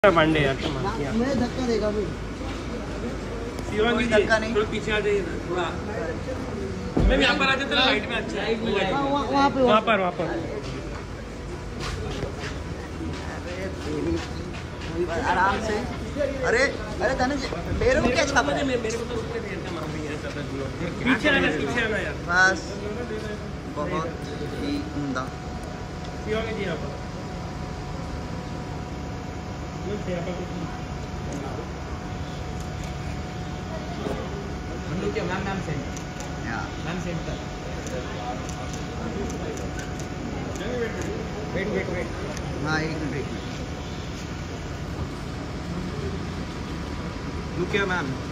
पांडे यार मैं धक्का देगा भी। शिवांगी जी थोड़ा पीछे आ जाइए ना थोड़ा। मैम यहाँ पर आ जाए तो लाइट में अच्छा है। वहाँ पर आराम से। अरे अरे धनुष मेरे को क्या छापा है? मेरे को तो रुकने दिया था मम्मी है पीछे आना यार। बस बहुत ही उम्दा। शिवांगी जी यहाँ पर मैम सेंटर वेट हाँ एक मिनट लुक मैम